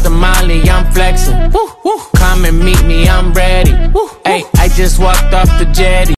the molly, I'm flexing. Come and meet me, I'm ready. Ay, I just walked off the jetty.